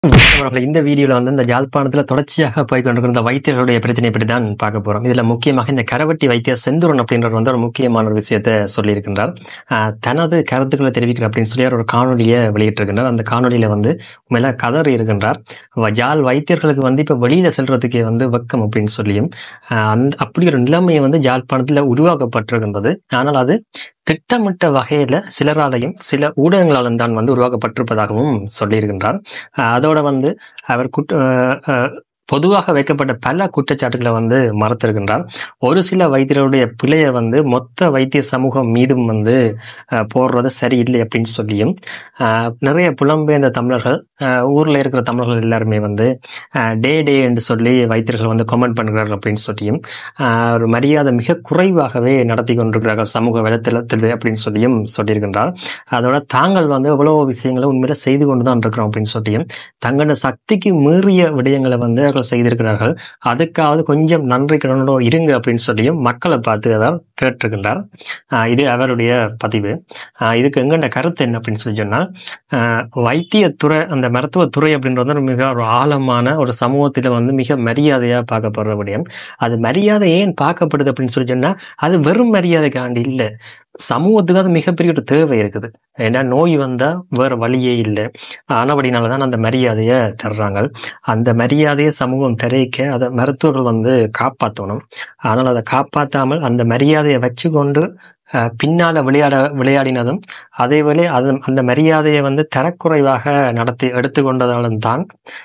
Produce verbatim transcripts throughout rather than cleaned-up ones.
அவர்கள் இந்த வீடியோல வந்து இந்த யாழ்ப்பாணத்துல தொடர்ச்சியாக போய் கொண்டிருக்கிற இந்த வைத்தியர்களுடைய பிரச்சனையை பற்றி தான் பார்க்க போறோம். இதுல முக்கியமாக இந்த கரவட்டி வைத்தியர் செந்தூரன் அப்படின்றவர் வந்து ஒரு முக்கியமான ஒரு விஷயத்தை சொல்லியிருக்கின்றார். ஆஹ் தனது கருத்துக்களை தெரிவிக்கிற அப்படின்னு சொல்லி அவர் ஒரு காணொலியை வெளியிட்டிருக்கின்றார். அந்த காணொலியில வந்து உண்மையில கதறி இருக்கின்றார். யாழ் வைத்தியர்களுக்கு வந்து இப்ப வெளியில செல்றதுக்கே வந்து வெக்கம் அப்படின்னு சொல்லியும் ஆஹ் அந்த அப்படி ஒரு நிலைமையை வந்து யாழ்ப்பாணத்துல உருவாக்கப்பட்டிருக்கின்றது. ஆனால் அது திட்டமிட்ட வகையில சிலராலையும் சில ஊடகங்களாலும் தான் வந்து உருவாக்கப்பட்டிருப்பதாகவும் சொல்லியிருக்கின்றார். அஹ் அதோட வந்து அவர் குற்ற அஹ் பொதுவாக வைக்கப்பட்ட பல குற்றச்சாட்டுகளை வந்து மறுத்திருக்கின்றார். ஒரு சில வைத்தியர்களுடைய பிழையை வந்து மொத்த வைத்திய சமூகம் மீதும் வந்து அஹ் போடுறது சரியில்லை அப்படின்னு சொல்லியும் அஹ் நிறைய புலம்பெயர்ந்த தமிழர்கள் அஹ் ஊர்ல இருக்கிற தமிழர்கள் எல்லாருமே வந்து டே டே என்று சொல்லி வைத்தியர்கள் வந்து கமெண்ட் பண்ணுகிறார்கள் அப்படின்னு சொல்லியும் ஆஹ் ஒரு மரியாதை மிக குறைவாகவே நடத்தி கொண்டிருக்கிறார்கள் சமூக வலைத்தளத்தில் அப்படின்னு சொல்லியும் சொல்லியிருக்கின்றார். அதோட தாங்கள் வந்து எவ்வளவு விஷயங்களை உண்மையில செய்து கொண்டுதான் இருக்கிறோம் அப்படின்னு சொல்லியும் தங்களோட சக்திக்கு மீறிய விடயங்களை வந்து அவர்கள் செய்திருக்கிறார்கள், அதுக்காவது கொஞ்சம் நன்றி கடனோட இருங்க அப்படின்னு சொல்லியும் மக்களை பார்த்து அதாவது கேட்டிருக்கின்றார். ஆஹ் இது அவருடைய பதிவு. ஆஹ் இதுக்கு எங்கண்ட கருத்து என்ன அப்படின்னு சொல்லி சொன்னால் ஆஹ் வைத்தியத்துறை அந்த மருத்துவத்துறை அப்படின்றது ஒரு மிக ஒரு ஆழமான ஒரு சமூகத்தில வந்து மிக மரியாதையா பார்க்கப்படுற விடயம். அது மரியாதை ஏன் பார்க்கப்படுது அப்படின்னு சொல்லி சொன்னா அது வெறும் மரியாதைக்காண்டி இல்லை, சமூகத்துக்கு அது மிகப்பெரிய ஒரு தேவை இருக்குது. ஏன்னா நோய் வந்தா வேற வழியே இல்லை, ஆனபடினாலதான் அந்த மரியாதையை தர்றாங்க. அந்த மரியாதையை சமூகம் தெரிவிக்க அதை மருத்துவர்கள் வந்து காப்பாற்றணும். ஆனால் அதை காப்பாற்றாமல் அந்த மரியாதையை வச்சு கொண்டு பின்னால விளையாட விளையாடினதும் அதே வேளை அது அந்த மரியாதையை வந்து தரக்குறைவாக நடத்தி எடுத்துக்கொண்டதாலும் தான்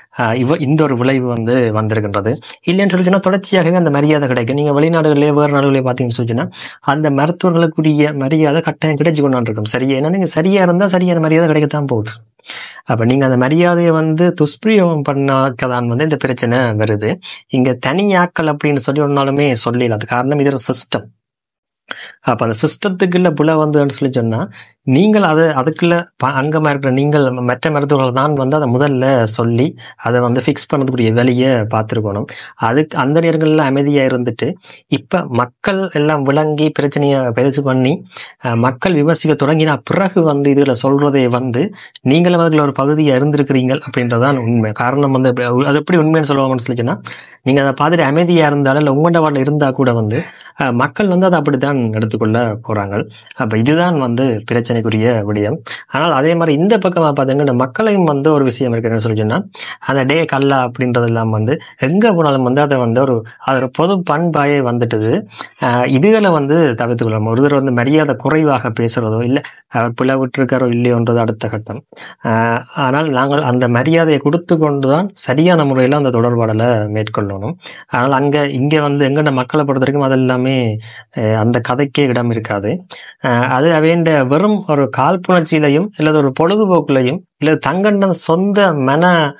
இவ இந்த ஒரு விளைவு வந்து வந்திருக்கின்றது. இல்லைன்னு சொல்லி சொன்னா தொடர்ச்சியாகவே அந்த மரியாதை கிடைக்கும். நீங்க வெளிநாடுகளிலே வேறு நாடுகளே பார்த்தீங்கன்னு சொல்லிச்சுன்னா அந்த மருத்துவர்களுக்குரிய மரியாதை கட்டாயம் கிடைச்சு கொண்டாண்டு இருக்கும். சரியா ஏன்னா நீங்க சரியா இருந்தா சரியான மரியாதை கிடைக்கத்தான் போகுது. அப்ப நீங்க அந்த மரியாதையை வந்து துஷ்பிரயோகம் பண்ணாக்கதான் வந்து இந்த பிரச்சனை வருது. இங்க தனியாக்கள் அப்படின்னு சொல்லி ஒன்னாலுமே சொல்லல. அது காரணம் இது ஒரு சிஸ்டம். அப்ப அந்த சிஸ்டத்துக்குள்ள புல வந்துன்னு சொல்லி சொன்னா நீங்கள் அதை அதுக்குள்ள அங்கமா இருக்கிற நீங்கள் மற்ற மருத்துவர்கள் தான் வந்து அதை முதல்ல சொல்லி அதை வந்து ஃபிக்ஸ் பண்ணதுக்குரிய வேலையை பார்த்துருக்கணும். அதுக்கு அந்த நேரங்கள்ல அமைதியா இருந்துட்டு இப்ப மக்கள் எல்லாம் விளங்கி பிரச்சனையை பெருசு பண்ணி மக்கள் விமர்சிக்க தொடங்கினா பிறகு வந்து இதுல சொல்றதை வந்து நீங்களும் அதுல ஒரு பகுதியா இருந்திருக்கிறீங்க அப்படின்றதான் உண்மை. காரணம் வந்து அது எப்படி உண்மைன்னு சொல்லுவாங்கன்னு சொல்லிச்சுன்னா நீங்க அதை பார்த்துட்டு அமைதியா இருந்தாலும் இல்லை உங்கள்ட வாட்டில் இருந்தா கூட வந்து மக்கள் வந்து அதை அப்படித்தான் எடுத்துக்கொள்ள போறாங்க. அப்ப இதுதான் வந்து பிரச்சனைக்குரிய விடயம். ஆனால் அதே மாதிரி இந்த பக்கமா பார்த்தீங்கன்னா மக்களையும் வந்து ஒரு விஷயம் இருக்குன்னு சொல்லி சொன்னா அந்த டே கல்லா அப்படின்றது எல்லாம் வந்து எங்க போனாலும் வந்து அதை வந்து ஒரு அதோட பொது பண்பாயே வந்துட்டுது. ஆஹ் இதுகளை வந்து தவிர்த்து கொள்ளணும். ஒருத்தர் வந்து மரியாதை குறைவாக பேசுறதோ இல்லை அவர் பிள்ளை விட்டுருக்காரோ இல்லையோன்றது அடுத்த கட்டம். ஆஹ் ஆனால் நாங்கள் அந்த மரியாதையை கொடுத்து கொண்டுதான் சரியான முறையில அந்த தொடர்பாடலை மேற்கொள்ளணும். ஆனால் அங்க இங்க வந்து எங்கட மக்களை பொறுத்த வரைக்கும் அது எல்லாமே அந்த கதைக்கே இடம் இருக்காது. அஹ் அது அவேண்ட வெறும் ஒரு காழ்ப்புணர்ச்சியிலையும் இல்லது ஒரு பொழுதுபோக்குலையும் இல்லது தங்கண்ட சொந்த மன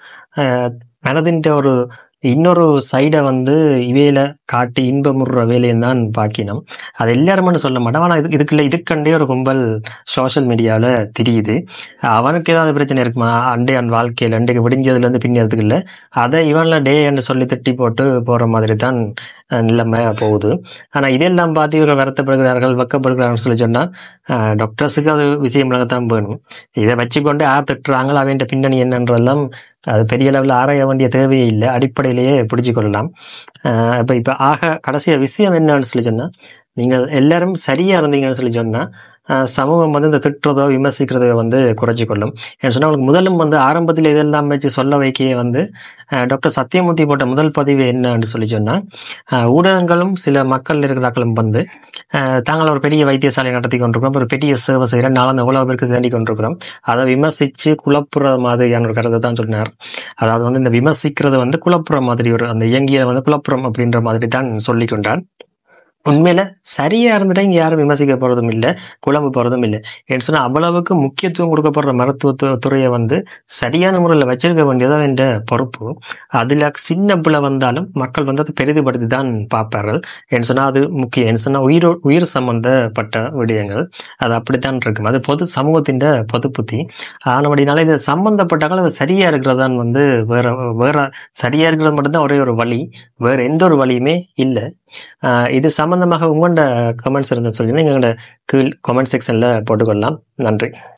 அஹ் மனதின் ஒரு இன்னொரு சைடை வந்து இவையில காட்டி இன்பமுற வேலையும் தான் பாக்கினோம். அது எல்லாருமே சொல்ல மாட்டோம். ஆனா இது இதுக்குள்ள இதுக்கண்டே ஒரு கும்பல் சோசியல் மீடியாவில தெரியுது. அவனுக்கு ஏதாவது பிரச்சனை இருக்குமா அண்டே அன் வாழ்க்கையில் அண்டைக்கு விடிஞ்சதுல இருந்து பின்னதுக்கு இல்லை அதை இவன்ல டே என்று சொல்லி திட்டி போட்டு போற மாதிரி தான் நிலைமை போகுது. ஆனா இதெல்லாம் பார்த்து இவர்கள் வருத்தப்படுகிறார்கள் வெக்கப்படுகிறார்கள் சொல்லி சொன்னா டாக்டர்ஸுக்கு அது விஷயம் தான் வேணும். இதை வச்சுக்கொண்டு யார் திட்டுறாங்க அவன் பின்னணி என்னன்றெல்லாம் அது பெரிய லெவலில் ஆராய வேண்டிய தேவையே இல்லை, அடிப்படையிலேயே பிடிச்சு கொள்ளலாம். ஆஹ் இப்ப இப்ப ஆக கடைசிய விஷயம் என்னன்னு சொல்லி சொன்னா நீங்கள் எல்லாரும் சரியா இருந்தீங்கன்னு சொல்லி சொன்னா சமூகம் வந்து இந்த திட்டுறதோ விமர்சிக்கிறதோ வந்து குறைச்சி கொள்ளும். ஏன்னு சொன்னா அவங்களுக்கு முதலும் வந்து ஆரம்பத்தில் இதெல்லாம் வச்சு சொல்ல வைக்கையே வந்து டாக்டர் சத்தியமூர்த்தி போட்ட முதல் பதிவு என்னன்னு சொல்லி சொன்னா ஊடகங்களும் சில மக்கள் இருக்கிறாக்களும் வந்து தாங்கள் ஒரு பெரிய வைத்தியசாலை நடத்தி கொண்டிருக்கிறோம், ஒரு பெரிய சேவை செய்கிற நாளாக எவ்வளவு பேருக்கு சேண்டி கொண்டிருக்கிறோம், அதை விமர்சிச்சு குழப்புற மாதிரியான ஒரு கருத்தை தான் சொன்னார். அதாவது வந்து இந்த விமர்சிக்கிறது வந்து குழப்புற மாதிரி ஒரு அந்த இயங்கிய வந்து குழப்புறம் அப்படின்ற மாதிரி தான் சொல்லி கொண்டார். உண்மையில சரியா இருந்துட்டா இங்க யாரும் விமர்சிக்க போறதும் இல்லை, குழம்பு போறதும் இல்லை. ஏன்னு சொன்னா அவ்வளவுக்கு முக்கியத்துவம் கொடுக்கப்படுற மருத்துவ துறையை வந்து சரியான முறையில் வச்சிருக்க வேண்டியதான் என்ற பொறுப்பு. அதுல சின்ன பிள்ளை வந்தாலும் மக்கள் வந்து அதை பெரிதுபடுத்தி தான் பார்ப்பார்கள். ஏன்னு சொன்னா அது முக்கியம். ஏன்னு சொன்னா உயிரோ உயிர் சம்பந்தப்பட்ட விடயங்கள் அது அப்படித்தான் இருக்கும். அது பொது சமூகத்தின் பொது புத்தி ஆனபடினால இது சம்பந்தப்பட்டாலும் அது சரியா இருக்கிறதான் வந்து வேற வேற சரியா இருக்கிறது மட்டும்தான் ஒரே ஒரு வழி, வேற எந்த ஒரு வழியுமே இல்லை. ஆஹ் இது சம்பந்தமாக உங்களோட கமெண்ட்ஸ் இருந்தா சொல்லுங்க, எங்களோட கீழ் கமெண்ட் செக்ஷன்ல போட்டுக்கொள்ளலாம். நன்றி.